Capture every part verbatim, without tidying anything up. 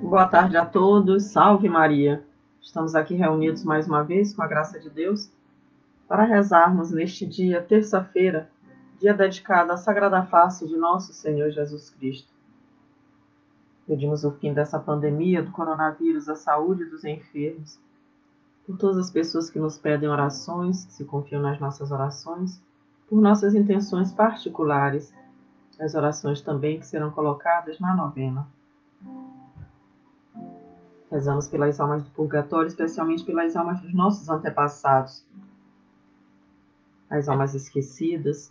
Boa tarde a todos, salve Maria! Estamos aqui reunidos mais uma vez, com a graça de Deus, para rezarmos neste dia, terça-feira, dia dedicado à Sagrada Face de nosso Senhor Jesus Cristo. Pedimos o fim dessa pandemia do coronavírus, a saúde dos enfermos, por todas as pessoas que nos pedem orações, que se confiam nas nossas orações, por nossas intenções particulares, as orações também que serão colocadas na novena. Rezamos pelas almas do purgatório, especialmente pelas almas dos nossos antepassados, as almas esquecidas,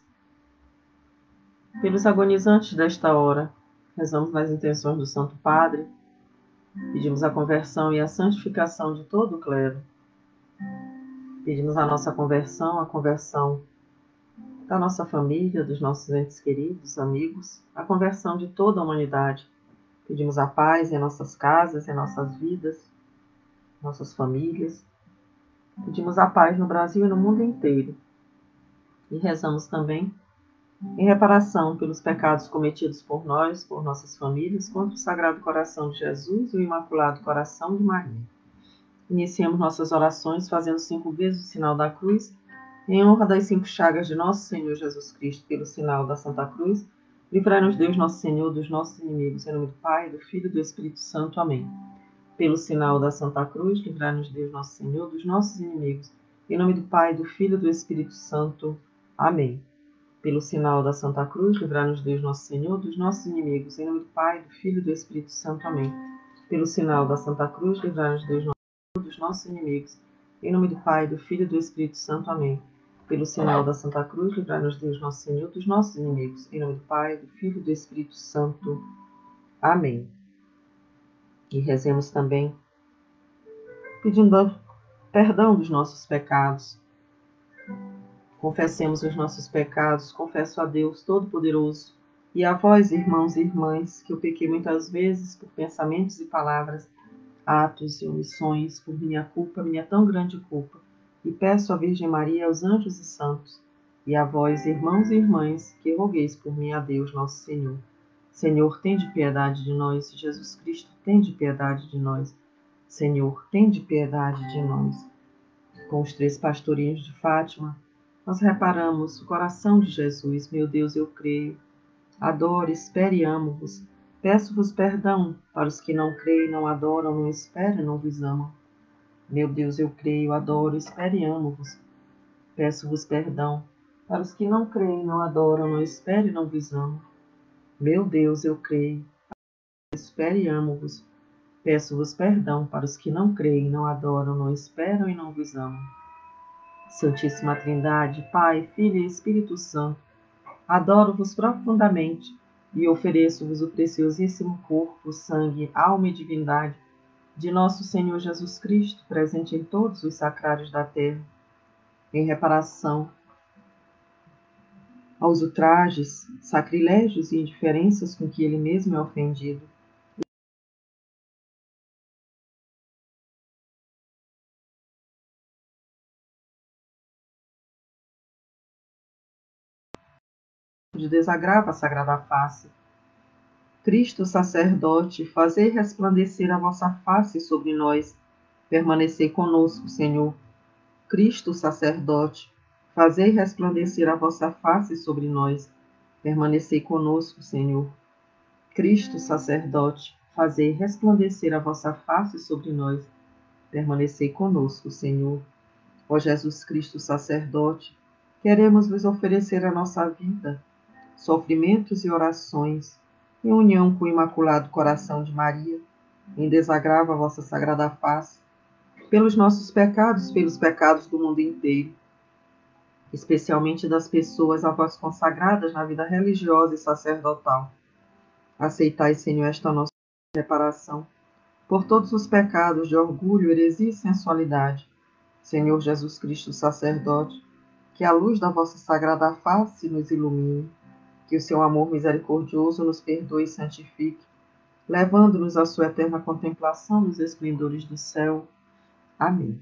pelos agonizantes desta hora. Rezamos nas intenções do Santo Padre, pedimos a conversão e a santificação de todo o clero. Pedimos a nossa conversão, a conversão da nossa família, dos nossos entes queridos, amigos, a conversão de toda a humanidade. Pedimos a paz em nossas casas, em nossas vidas, nossas famílias. Pedimos a paz no Brasil e no mundo inteiro. E rezamos também em reparação pelos pecados cometidos por nós, por nossas famílias, contra o Sagrado Coração de Jesus e o Imaculado Coração de Maria. Iniciemos nossas orações fazendo cinco vezes o sinal da cruz, em honra das cinco chagas de nosso Senhor Jesus Cristo, pelo sinal da Santa Cruz. Livrai-nos Deus, nosso Senhor, dos nossos inimigos, em nome do Pai, do Filho e do Espírito Santo. Amém. Pelo sinal da Santa Cruz, livrai-nos Deus, nosso Senhor, dos nossos inimigos, em nome do Pai, do Filho e do Espírito Santo. Amém. Pelo sinal da Santa Cruz, livrai-nos Deus, nosso Senhor, dos nossos inimigos, em nome do Pai, do Filho e do Espírito Santo. Amém. Pelo sinal da Santa Cruz, livrai-nos Deus, nosso Senhor, dos nossos inimigos, em nome do Pai, do Filho e do Espírito Santo. Amém. Pelo sinal da Santa Cruz, livrai-nos Deus, nosso Senhor, dos nossos inimigos, em nome do Pai, do Filho e do Espírito Santo. Amém. E rezemos também pedindo perdão dos nossos pecados. Confessemos os nossos pecados, confesso a Deus Todo-Poderoso e a vós, irmãos e irmãs, que eu pequei muitas vezes por pensamentos e palavras, atos e omissões, por minha culpa, minha tão grande culpa, e peço à Virgem Maria, aos anjos e santos, e a vós, irmãos e irmãs, que rogueis por mim a Deus nosso Senhor. Senhor, tende piedade de nós. Jesus Cristo, tende piedade de nós. Senhor, tende piedade de nós. Com os três pastorinhos de Fátima, nós reparamos o coração de Jesus. Meu Deus, eu creio. Adoro, espero e amo-vos. Peço-vos perdão para os que não creem, não adoram, não esperam e não vos amam. Meu Deus, eu creio, adoro, espero e amo-vos. Peço-vos perdão para os que não creem, não adoram, não esperam e não vos amam. Meu Deus, eu creio, espero e amo-vos. Peço-vos perdão para os que não creem, não adoram, não esperam e não vos amam. Santíssima Trindade, Pai, Filho e Espírito Santo, adoro-vos profundamente e ofereço-vos o preciosíssimo corpo, sangue, alma e divindade de nosso Senhor Jesus Cristo, presente em todos os sacrários da terra, em reparação aos ultrajes, sacrilégios e indiferenças com que ele mesmo é ofendido. De desagravo a sagrada face. Cristo sacerdote, fazei resplandecer a vossa face sobre nós, permanecei conosco, Senhor. Cristo sacerdote, fazei resplandecer a vossa face sobre nós, permanecei conosco, Senhor. Cristo sacerdote, fazei resplandecer a vossa face sobre nós, permanecei conosco, Senhor. Ó Jesus Cristo sacerdote, queremos vos oferecer a nossa vida, sofrimentos e orações, em união com o Imaculado Coração de Maria, em desagravo a vossa sagrada face, pelos nossos pecados, pelos pecados do mundo inteiro, especialmente das pessoas a vós consagradas na vida religiosa e sacerdotal. Aceitai, Senhor, esta nossa reparação, por todos os pecados de orgulho, heresia e sensualidade. Senhor Jesus Cristo, sacerdote, que a luz da vossa sagrada face nos ilumine, que o seu amor misericordioso nos perdoe e santifique, levando-nos à sua eterna contemplação nos esplendores do céu. Amém.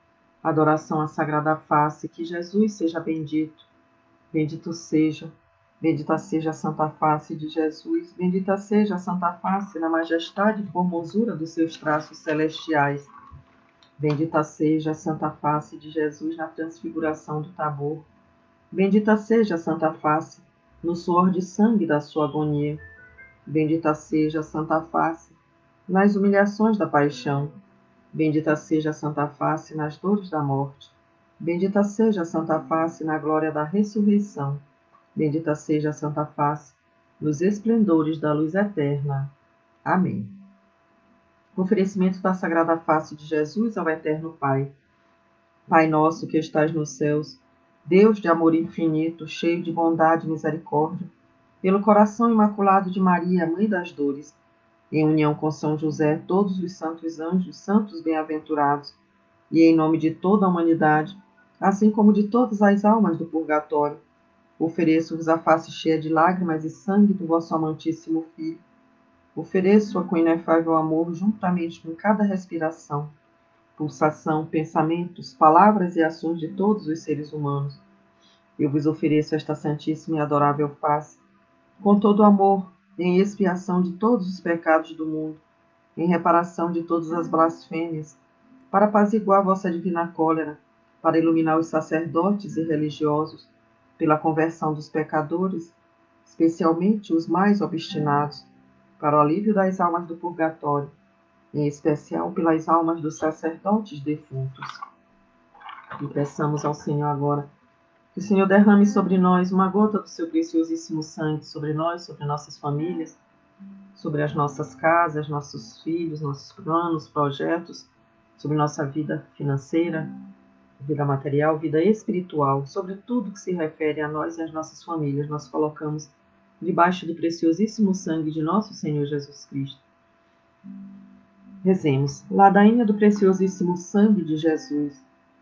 Adoração à sagrada face, que Jesus seja bendito, bendito seja Bendita seja a santa face de Jesus, bendita seja a santa face na majestade e formosura dos seus traços celestiais. Bendita seja a santa face de Jesus na transfiguração do Tabor. Bendita seja a santa face no suor de sangue da sua agonia. Bendita seja a santa face nas humilhações da paixão. Bendita seja a santa face nas dores da morte. Bendita seja a santa face na glória da ressurreição. Bendita seja a santa face nos esplendores da luz eterna. Amém. Oferecimento da Sagrada Face de Jesus ao Eterno Pai. Pai nosso que estais nos céus, Deus de amor infinito, cheio de bondade e misericórdia, pelo coração imaculado de Maria, Mãe das Dores, em união com São José, todos os santos anjos, santos bem-aventurados, e em nome de toda a humanidade, assim como de todas as almas do purgatório, ofereço-vos a face cheia de lágrimas e sangue do vosso amantíssimo Filho. Ofereço-a com inefável amor, juntamente com cada respiração, pulsação, pensamentos, palavras e ações de todos os seres humanos. Eu vos ofereço esta santíssima e adorável face, com todo amor, em expiação de todos os pecados do mundo, em reparação de todas as blasfêmias, para apaziguar vossa divina cólera, para iluminar os sacerdotes e religiosos, pela conversão dos pecadores, especialmente os mais obstinados, para o alívio das almas do purgatório, em especial pelas almas dos sacerdotes defuntos. E peçamos ao Senhor agora que o Senhor derrame sobre nós uma gota do seu preciosíssimo sangue, sobre nós, sobre nossas famílias, sobre as nossas casas, nossos filhos, nossos planos, projetos, sobre nossa vida financeira, vida material, vida espiritual, sobre tudo que se refere a nós e às nossas famílias. Nós colocamos debaixo do preciosíssimo sangue de nosso Senhor Jesus Cristo. Rezemos. Ladainha do preciosíssimo sangue de Jesus.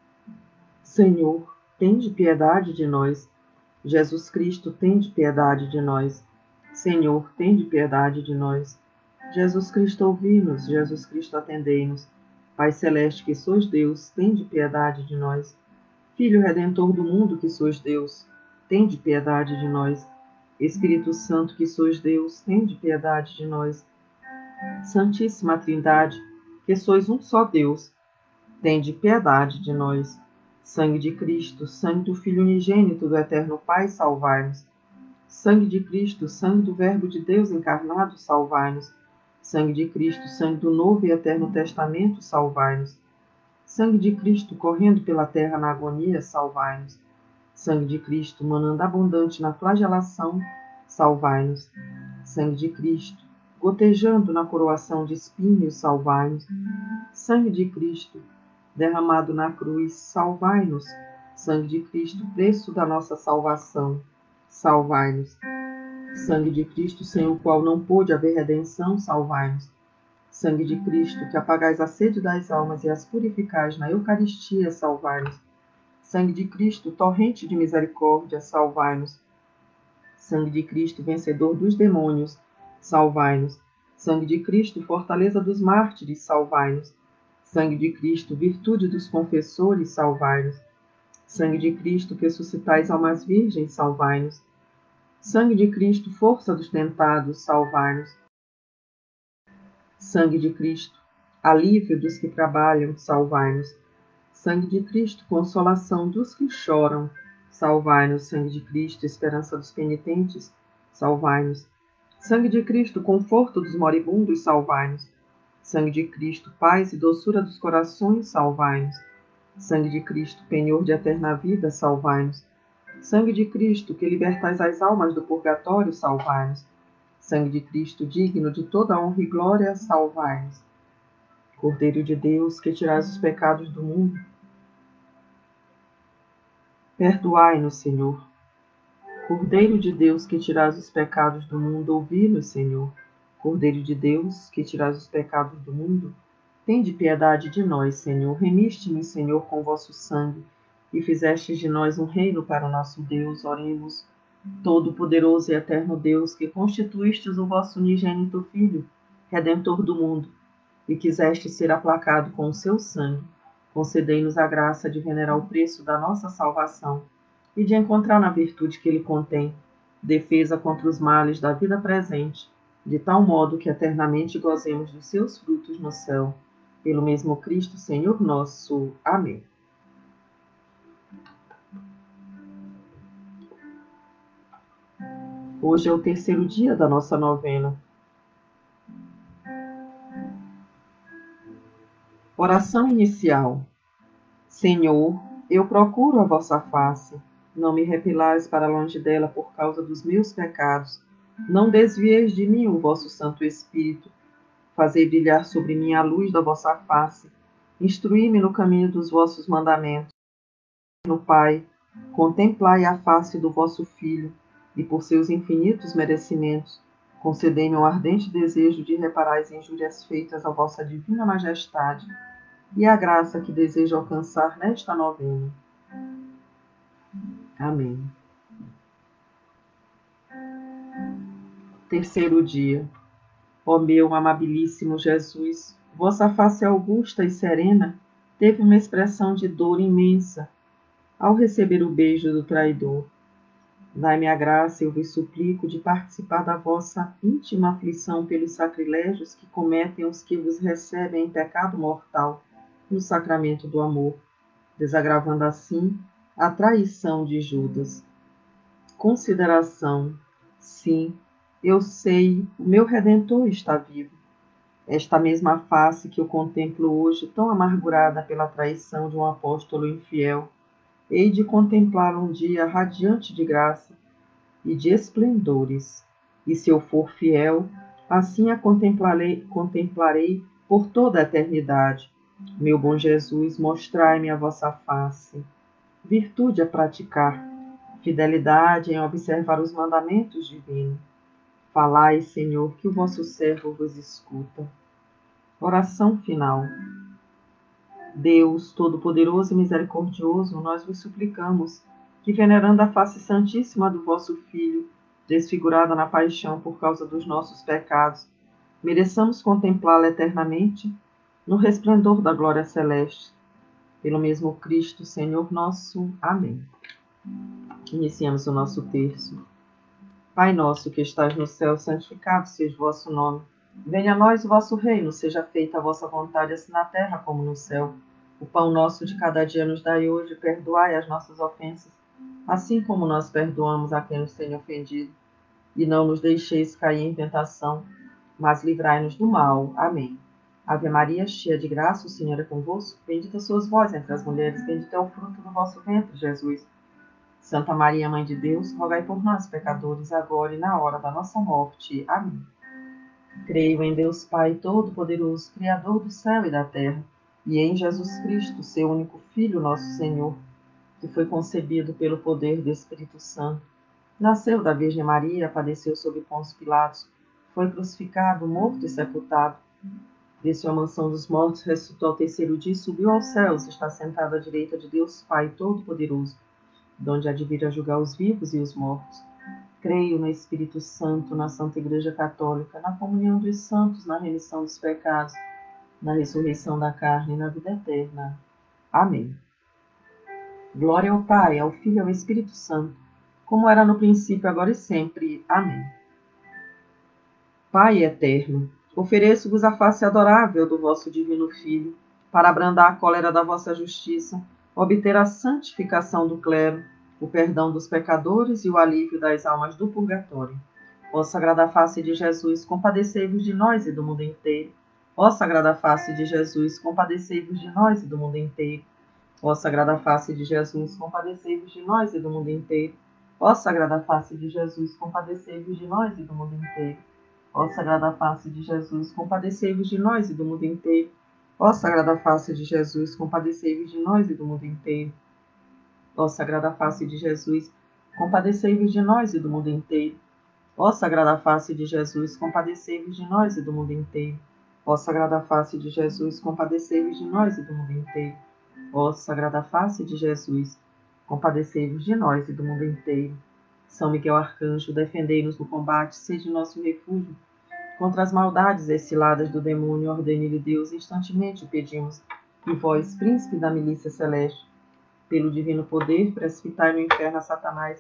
Senhor, tende piedade de nós. Jesus Cristo, tende piedade de nós. Senhor, tende piedade de nós. Jesus Cristo, ouvi-nos. Jesus Cristo, atendei-nos. Pai celeste, que sois Deus, tende piedade de nós. Filho Redentor do mundo, que sois Deus, tende piedade de nós. Espírito Santo, que sois Deus, tende piedade de nós. Santíssima Trindade, que sois um só Deus, tende piedade de nós. Sangue de Cristo, sangue do Filho unigênito do Eterno Pai, salvai-nos. Sangue de Cristo, sangue do Verbo de Deus encarnado, salvai-nos. Sangue de Cristo, sangue do Novo e Eterno Testamento, salvai-nos. Sangue de Cristo, correndo pela terra na agonia, salvai-nos. Sangue de Cristo, manando abundante na flagelação, salvai-nos. Sangue de Cristo, gotejando na coroação de espinhos, salvai-nos. Sangue de Cristo, derramado na cruz, salvai-nos. Sangue de Cristo, preço da nossa salvação, salvai-nos. Sangue de Cristo, sem o qual não pôde haver redenção, salvai-nos. Sangue de Cristo, que apagais a sede das almas e as purificais na Eucaristia, salvai-nos. Sangue de Cristo, torrente de misericórdia, salvai-nos. Sangue de Cristo, vencedor dos demônios, salvai-nos. Sangue de Cristo, fortaleza dos mártires, salvai-nos. Sangue de Cristo, virtude dos confessores, salvai-nos. Sangue de Cristo, que suscitais almas virgens, salvai-nos. Sangue de Cristo, força dos tentados, salvai-nos. Sangue de Cristo, alívio dos que trabalham, salvai-nos. Sangue de Cristo, consolação dos que choram, salvai-nos. Sangue de Cristo, esperança dos penitentes, salvai-nos. Sangue de Cristo, conforto dos moribundos, salvai-nos. Sangue de Cristo, paz e doçura dos corações, salvai-nos. Sangue de Cristo, penhor de eterna vida, salvai-nos. Sangue de Cristo, que libertais as almas do purgatório, salvai-nos. Sangue de Cristo, digno de toda honra e glória, salvai-nos. Cordeiro de Deus, que tirais os pecados do mundo, perdoai-nos, Senhor. Cordeiro de Deus, que tirais os pecados do mundo, ouvi-nos, Senhor. Cordeiro de Deus, que tirais os pecados do mundo, tende piedade de nós, Senhor. Remiste-nos, Senhor, com vosso sangue, e fizestes de nós um reino para o nosso Deus. Oremos. Todo-poderoso e eterno Deus, que constituístes o vosso unigênito Filho, Redentor do mundo, e quiseste ser aplacado com o seu sangue, concedei-nos a graça de venerar o preço da nossa salvação e de encontrar na virtude que ele contém defesa contra os males da vida presente, de tal modo que eternamente gozemos dos seus frutos no céu. Pelo mesmo Cristo, Senhor nosso. Amém. Hoje é o terceiro dia da nossa novena. Oração inicial. Senhor, eu procuro a vossa face. Não me repelais para longe dela por causa dos meus pecados. Não desvieis de mim o vosso Santo Espírito. Fazei brilhar sobre mim a luz da vossa face. Instruí-me no caminho dos vossos mandamentos. No Pai, contemplai a face do vosso Filho, e por seus infinitos merecimentos, concedei-me um ardente desejo de reparar as injúrias feitas à vossa divina majestade, e a graça que desejo alcançar nesta novena. Amém. Terceiro dia. Ó meu amabilíssimo Jesus, vossa face augusta e serena teve uma expressão de dor imensa ao receber o beijo do traidor. Dai-me a graça, eu vos suplico, de participar da vossa íntima aflição pelos sacrilégios que cometem os que vos recebem em pecado mortal no sacramento do amor, desagravando assim a traição de Judas. Consideração. Sim, eu sei, o meu Redentor está vivo. Esta mesma face que eu contemplo hoje, tão amargurada pela traição de um apóstolo infiel, hei de contemplá-la um dia radiante de graça e de esplendores. E se eu for fiel, assim a contemplarei, contemplarei por toda a eternidade. Meu bom Jesus, mostrai-me a vossa face. Virtude a praticar, fidelidade em observar os mandamentos divinos. Falai, Senhor, que o vosso servo vos escuta. Oração final. Deus, Todo-Poderoso e Misericordioso, nós vos suplicamos que, venerando a face santíssima do vosso Filho, desfigurada na paixão por causa dos nossos pecados, mereçamos contemplá-la eternamente no resplendor da glória celeste. Pelo mesmo Cristo, Senhor nosso. Amém. Iniciamos o nosso terço. Pai nosso que estais no céu, santificado seja o vosso nome. Venha a nós o vosso reino, seja feita a vossa vontade, assim na terra como no céu. O pão nosso de cada dia nos dai hoje, perdoai as nossas ofensas, assim como nós perdoamos a quem nos tem ofendido. E não nos deixeis cair em tentação, mas livrai-nos do mal. Amém. Ave Maria, cheia de graça, o Senhor é convosco. Bendita sois vós entre as mulheres, bendito é o fruto do vosso ventre, Jesus. Santa Maria, Mãe de Deus, rogai por nós, pecadores, agora e na hora da nossa morte. Amém. Creio em Deus Pai Todo-Poderoso, Criador do céu e da terra, e em Jesus Cristo, seu único Filho, nosso Senhor, que foi concebido pelo poder do Espírito Santo. Nasceu da Virgem Maria, padeceu sob Pôncio Pilatos, foi crucificado, morto e sepultado. Desceu à mansão dos mortos, ressuscitou ao terceiro dia e subiu aos céus, está sentado à direita de Deus Pai Todo-Poderoso, donde há de vir a julgar os vivos e os mortos. Creio no Espírito Santo, na Santa Igreja Católica, na comunhão dos santos, na remissão dos pecados, na ressurreição da carne e na vida eterna. Amém. Glória ao Pai, ao Filho e ao Espírito Santo, como era no princípio, agora e sempre. Amém. Pai eterno, ofereço-vos a face adorável do vosso divino Filho, para abrandar a cólera da vossa justiça, obter a santificação do clero, o perdão dos pecadores e o alívio das almas do purgatório. Ó Sagrada Face de Jesus, compadecei-vos de nós e do mundo inteiro. Ó Sagrada Face de Jesus, compadecei-vos de nós e do mundo inteiro. Ó Sagrada Face de Jesus, compadecei-vos de nós e do mundo inteiro. Ó Sagrada Face de Jesus, compadecei-vos de nós e do mundo inteiro. Ó Sagrada Face de Jesus, compadecei-vos de nós e do mundo inteiro. Ó Sagrada Face de Jesus, compadecei-vos de nós e do mundo inteiro. Ó Sagrada Face de Jesus, compadecei-vos de nós e do mundo inteiro. Ó Sagrada Face de Jesus, compadecei-vos de nós e do mundo inteiro. Ó Sagrada Face de Jesus, compadecei-vos de nós e do mundo inteiro. Ó Sagrada Face de Jesus, compadecei-vos de nós e do mundo inteiro. São Miguel Arcanjo, defendei-nos no combate, sede nosso refúgio. Contra as maldades exciladas do demônio, ordene-lhe Deus, instantemente o pedimos. E vós, príncipe da milícia celeste, pelo divino poder, precipitai no inferno a Satanás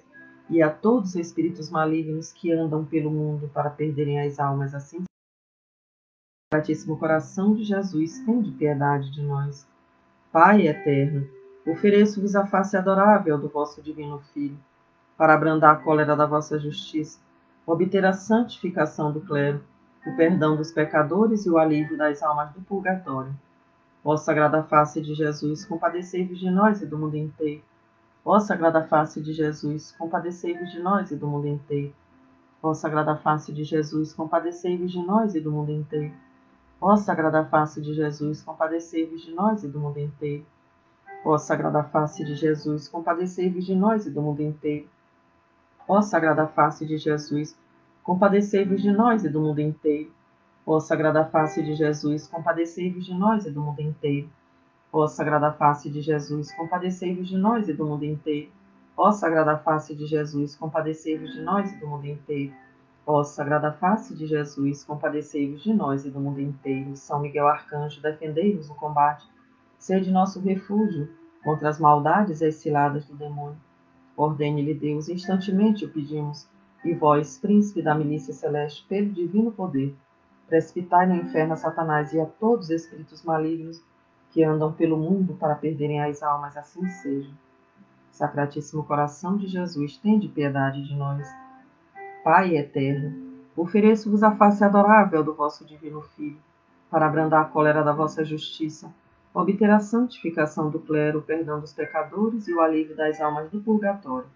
e a todos os espíritos malignos que andam pelo mundo para perderem as almas, assim. Sacratíssimo coração de Jesus, tende piedade de nós. Pai eterno, ofereço-vos a face adorável do vosso divino Filho, para abrandar a cólera da vossa justiça, obter a santificação do clero, o perdão dos pecadores e o alívio das almas do purgatório. Ó sagrada face de Jesus, compadecei-vos de nós e do mundo inteiro. Ó sagrada face de Jesus, compadecei-vos de nós e do mundo inteiro. Ó sagrada face de Jesus, compadecei-vos de nós e do mundo inteiro. Ó sagrada face de Jesus, compadecei-vos de nós e do mundo inteiro. Ó sagrada face de Jesus, compadecei-vos de nós e do mundo inteiro. Ó sagrada face de Jesus, compadecei-vos de nós e do mundo inteiro. Ó sagrada face de Jesus, compadecei-vos de nós e do mundo inteiro. Ó sagrada face de Jesus, compadecei-vos de nós e do mundo inteiro. Ó sagrada face de Jesus, compadecei-vos de nós e do mundo inteiro. Ó sagrada face de Jesus, compadecei-vos de nós e do mundo inteiro. São Miguel Arcanjo, defendei-nos no combate. Sede nosso refúgio contra as maldades e as ciladas do demônio. Ordene-lhe Deus, instantemente o pedimos, e vós, príncipe da milícia celeste, pelo divino poder, precipitai no inferno a Satanás e a todos os espíritos malignos que andam pelo mundo para perderem as almas, assim seja. Sacratíssimo coração de Jesus, tende piedade de nós. Pai eterno, ofereço-vos a face adorável do vosso divino Filho, para abrandar a cólera da vossa justiça, obter a santificação do clero, o perdão dos pecadores e o alívio das almas do purgatório.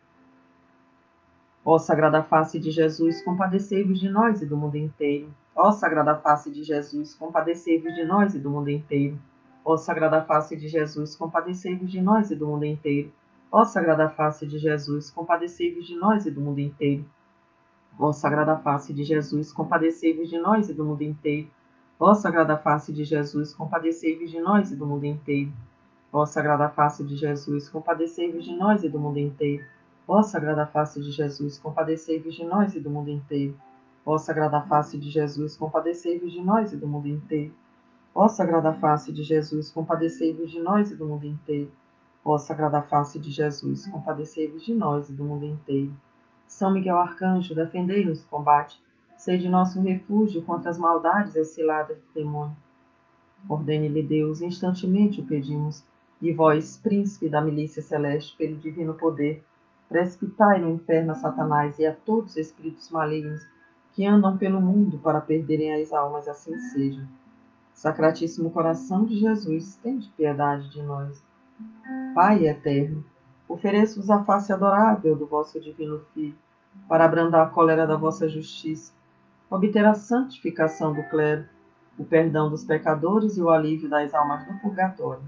Ó sagrada face de Jesus, compadecei-vos de nós e do mundo inteiro. Ó sagrada face de Jesus, compadecei-vos de nós e do mundo inteiro. Ó sagrada face de Jesus, compadecei-vos de nós e do mundo inteiro. Ó sagrada face de Jesus, compadecei-vos de nós e do mundo inteiro. Ó sagrada face de Jesus, compadecei-vos de nós e do mundo inteiro. Ó sagrada face de Jesus, compadecei-vos de nós e do mundo inteiro. Ó sagrada face de Jesus, compadecei-vos de nós e do mundo inteiro. Ó sagrada face de Jesus, compadecei-vos de nós e do mundo inteiro. Ó sagrada face de Jesus, compadecei-vos de nós e do mundo inteiro. Ó sagrada face de Jesus, compadecei-vos de nós e do mundo inteiro. Ó sagrada face de Jesus, compadecei-vos de nós e do mundo inteiro. São Miguel Arcanjo, defendei-nos do combate. Sede nosso refúgio contra as maldades e as ciladas do demônio. Ordene-lhe Deus, instantemente o pedimos, e vós, príncipe da milícia celeste, pelo divino poder, precipitai no inferno a Satanás e a todos os espíritos malignos que andam pelo mundo para perderem as almas, assim seja. Sacratíssimo coração de Jesus, tende piedade de nós. Pai eterno, ofereço-vos a face adorável do vosso divino Filho, para abrandar a cólera da vossa justiça, obter a santificação do clero, o perdão dos pecadores e o alívio das almas do purgatório.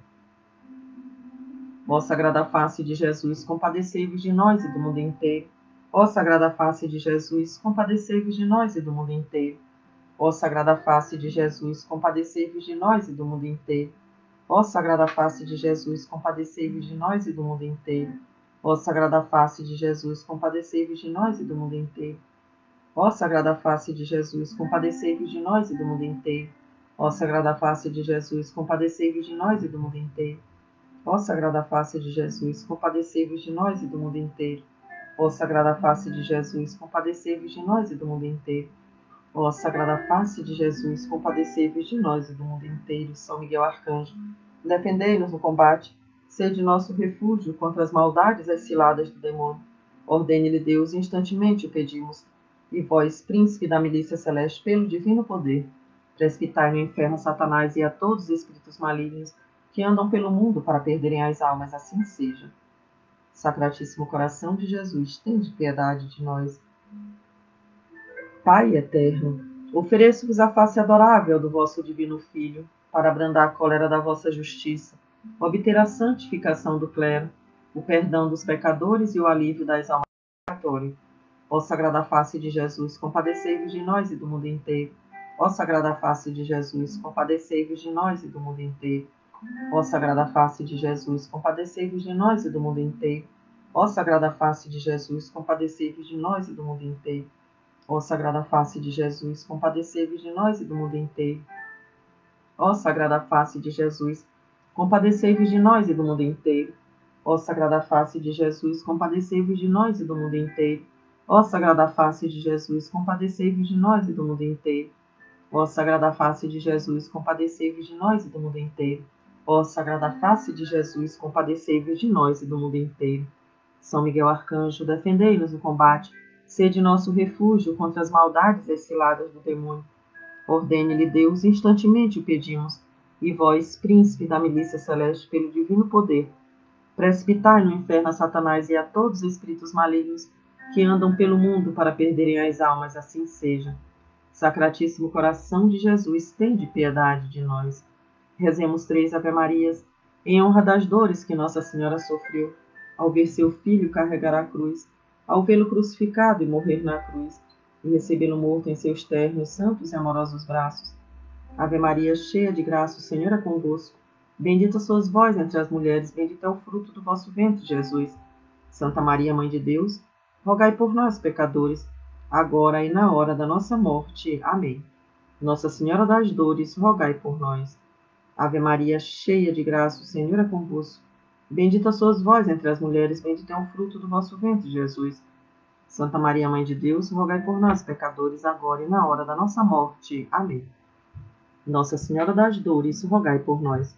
Ó sagrada face de Jesus, compadecei-vos de nós e do mundo inteiro. Ó sagrada face de Jesus, compadecei-vos de nós e do mundo inteiro. Ó sagrada face de Jesus, compadecei-vos de nós e do mundo inteiro. Ó sagrada face de Jesus, compadecei-vos de nós e do mundo inteiro. Ó sagrada face de Jesus, compadecei-vos de nós e do mundo inteiro. Ó sagrada face de Jesus, compadecei-vos de nós e do mundo inteiro. Ó sagrada face de Jesus, compadecei-vos de nós e do mundo inteiro. Ó sagrada face de Jesus, compadecei-vos de nós e do mundo inteiro. Ó sagrada face de Jesus, compadecei-vos de nós e do mundo inteiro. Ó sagrada face de Jesus, compadecei-vos de nós e do mundo inteiro. São Miguel Arcanjo, defendei-nos no combate. Sede nosso refúgio contra as maldades e as ciladas do demônio. Ordene-lhe Deus, instantemente o pedimos. E vós, príncipe da milícia celeste, pelo divino poder, precipitai no inferno Satanás e a todos os espíritos malignos que andam pelo mundo para perderem as almas, assim seja. Sacratíssimo coração de Jesus, tende piedade de nós. Pai eterno, ofereço-vos a face adorável do vosso divino Filho, para abrandar a cólera da vossa justiça, obter a santificação do clero, o perdão dos pecadores e o alívio das almas do purgatório. Ó sagrada face de Jesus, compadecei-vos de nós e do mundo inteiro. Ó sagrada face de Jesus, compadecei-vos de nós e do mundo inteiro. Ó sagrada face de Jesus, compadecei-vos de nós e do mundo inteiro. Ó sagrada face de Jesus, compadecei-vos de nós e do mundo inteiro. Ó sagrada face de Jesus, compadecei-vos de nós e do mundo inteiro. Ó sagrada face de Jesus, compadecei-vos de nós e do mundo inteiro. Ó Sagrada Face de Jesus, compadecei-vos de nós e do mundo inteiro. Ó Sagrada Face de Jesus, compadecei-vos de nós e do mundo inteiro. Ó Sagrada Face de Jesus, compadecei-vos de nós e do mundo inteiro. Ó Sagrada Face de Jesus, compadecei-vos de nós e do mundo inteiro. São Miguel Arcanjo, defendei-nos no combate, sede nosso refúgio contra as maldades e ciladas do demônio. Ordene-lhe Deus, instantemente o pedimos, e vós, príncipe da milícia celeste, pelo divino poder, precipitai no inferno a Satanás e a todos os espíritos malignos que andam pelo mundo para perderem as almas, assim seja. Sacratíssimo coração de Jesus, tende piedade de nós. Rezemos três Ave-Marias, em honra das dores que Nossa Senhora sofreu, ao ver seu filho carregar a cruz, ao vê-lo crucificado e morrer na cruz, e recebê-lo morto em seus ternos, santos e amorosos braços. Ave Maria, cheia de graça, o Senhor é convosco. Bendita sois vós entre as mulheres, bendito é o fruto do vosso ventre, Jesus. Santa Maria, Mãe de Deus, rogai por nós, pecadores, agora e na hora da nossa morte. Amém. Nossa Senhora das Dores, rogai por nós. Ave Maria, cheia de graça, o Senhor é convosco. Bendita sois vós entre as mulheres, bendito é o fruto do vosso ventre, Jesus. Santa Maria, Mãe de Deus, rogai por nós, pecadores, agora e na hora da nossa morte. Amém. Nossa Senhora das Dores, rogai por nós.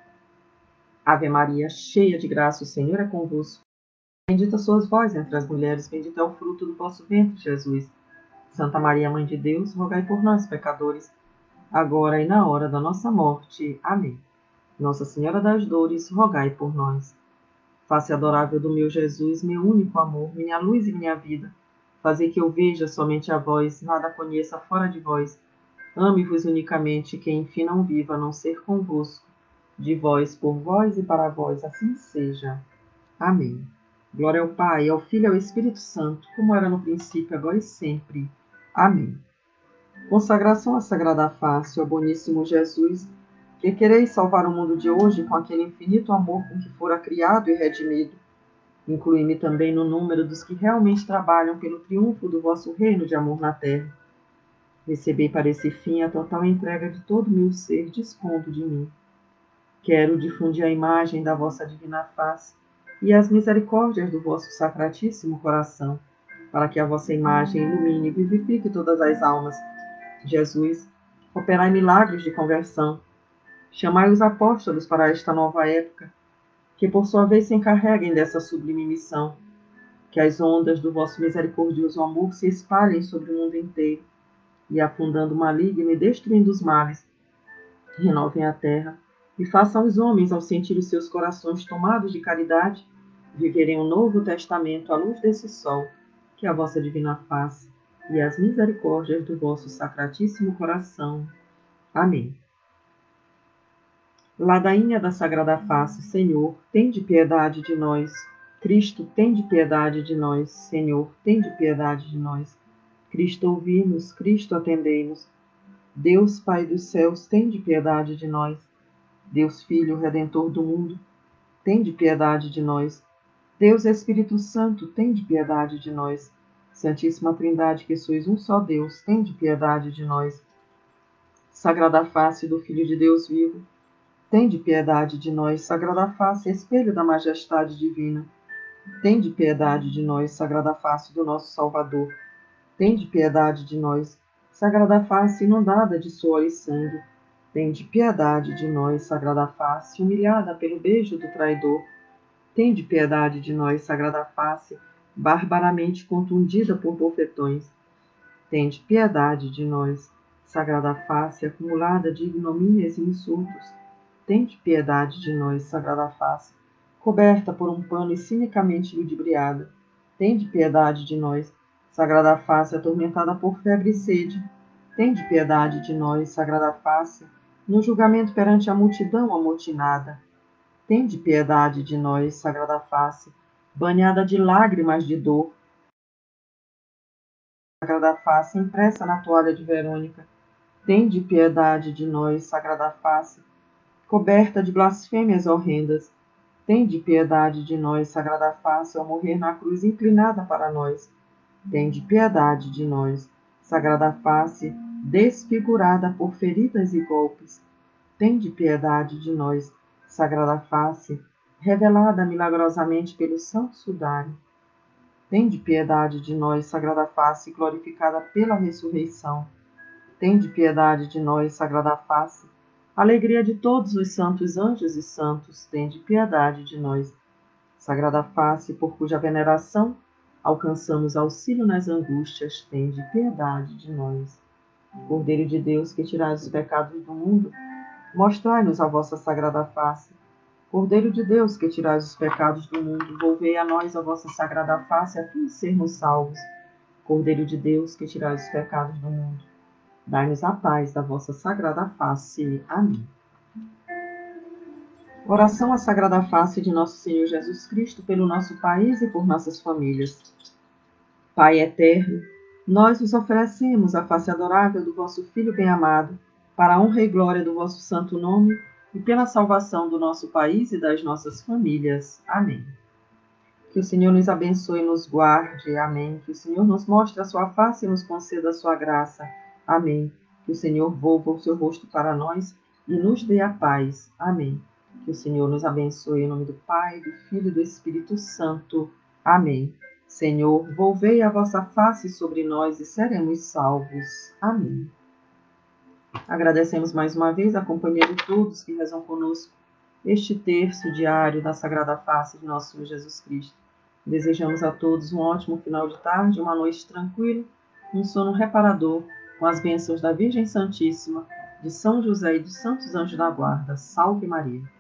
Ave Maria, cheia de graça, o Senhor é convosco. Bendita sois vós entre as mulheres, bendito é o fruto do vosso ventre, Jesus. Santa Maria, Mãe de Deus, rogai por nós, pecadores, agora e na hora da nossa morte. Amém. Nossa Senhora das Dores, rogai por nós. Face adorável do meu Jesus, meu único amor, minha luz e minha vida, fazei que eu veja somente a vós, nada conheça fora de vós. Ame-vos unicamente, que enfim não viva a não ser convosco. De vós, por vós e para vós, assim seja. Amém. Glória ao Pai, ao Filho e ao Espírito Santo, como era no princípio, agora e sempre. Amém. Consagração à Sagrada Face, ó boníssimo Jesus, que quereis salvar o mundo de hoje com aquele infinito amor com que fora criado e redimido. Inclui-me também no número dos que realmente trabalham pelo triunfo do vosso reino de amor na terra. Recebei para esse fim a total entrega de todo o meu ser, dispondo de mim. Quero difundir a imagem da vossa divina face e as misericórdias do vosso sacratíssimo coração, para que a vossa imagem ilumine e vivifique todas as almas. Jesus, operai milagres de conversão. Chamai os apóstolos para esta nova época, que por sua vez se encarreguem dessa sublime missão. Que as ondas do vosso misericordioso amor se espalhem sobre o mundo inteiro, e afundando o maligno e destruindo os males, renovem a terra e façam os homens, ao sentir os seus corações tomados de caridade, viverem um novo testamento à luz desse sol, que é a vossa divina face e as misericórdias do vosso sacratíssimo coração. Amém. Ladainha da Sagrada Face, Senhor, tende piedade de nós. Cristo, tende piedade de nós. Senhor, tende piedade de nós. Cristo, ouvi-nos. Cristo, atendei-nos. Deus, Pai dos céus, tende piedade de nós. Deus, Filho, Redentor do mundo, tende piedade de nós. Deus, Espírito Santo, tende piedade de nós. Santíssima Trindade, que sois um só Deus, tende piedade de nós. Sagrada Face do Filho de Deus vivo, tende piedade de nós. Sagrada Face, espelho da majestade divina, tende piedade de nós. Sagrada Face do nosso Salvador, tende piedade de nós. Sagrada Face inundada de suor e sangue, tende piedade de nós. Sagrada Face humilhada pelo beijo do traidor, tende piedade de nós. Sagrada Face barbaramente contundida por bofetões, tende piedade de nós. Sagrada Face acumulada de ignomínias e insultos, tende piedade de nós. Sagrada Face coberta por um pano e cinicamente ludibriada, tende piedade de nós. Sagrada Face atormentada por febre e sede, tende piedade de nós. Sagrada Face no julgamento perante a multidão amotinada, tende piedade de nós. Sagrada Face banhada de lágrimas de dor, Sagrada Face impressa na toalha de Verônica, tende piedade de nós. Sagrada Face coberta de blasfêmias horrendas, tende piedade de nós. Sagrada Face ao morrer na cruz inclinada para nós, tende piedade de nós. Sagrada Face desfigurada por feridas e golpes, tende piedade de nós. Sagrada Face revelada milagrosamente pelo Santo Sudário, tende piedade de nós, Sagrada Face, glorificada pela ressurreição. Tende piedade de nós, Sagrada Face, alegria de todos os santos anjos e santos. Tende piedade de nós, Sagrada Face, por cuja veneração alcançamos auxílio nas angústias. Tende piedade de nós. Cordeiro de Deus, que tirais os pecados do mundo, mostrai-nos a vossa Sagrada Face. Cordeiro de Deus, que tirais os pecados do mundo, volvei a nós a vossa Sagrada Face, a fim de sermos salvos. Cordeiro de Deus, que tirais os pecados do mundo, dai-nos a paz da vossa Sagrada Face. Amém. Oração à Sagrada Face de nosso Senhor Jesus Cristo pelo nosso país e por nossas famílias. Pai eterno, nós vos oferecemos a face adorável do vosso Filho bem-amado, para a honra e glória do vosso santo nome e pela salvação do nosso país e das nossas famílias. Amém. Que o Senhor nos abençoe e nos guarde. Amém. Que o Senhor nos mostre a sua face e nos conceda a sua graça. Amém. Que o Senhor volva o seu rosto para nós e nos dê a paz. Amém. Que o Senhor nos abençoe em nome do Pai, do Filho e do Espírito Santo. Amém. Senhor, volvei a vossa face sobre nós e seremos salvos. Amém. Agradecemos mais uma vez a companhia de todos que rezam conosco este terço diário da Sagrada Face de nosso Senhor Jesus Cristo. Desejamos a todos um ótimo final de tarde, uma noite tranquila, um sono reparador, com as bênçãos da Virgem Santíssima, de São José e dos santos anjos da guarda. Salve Maria!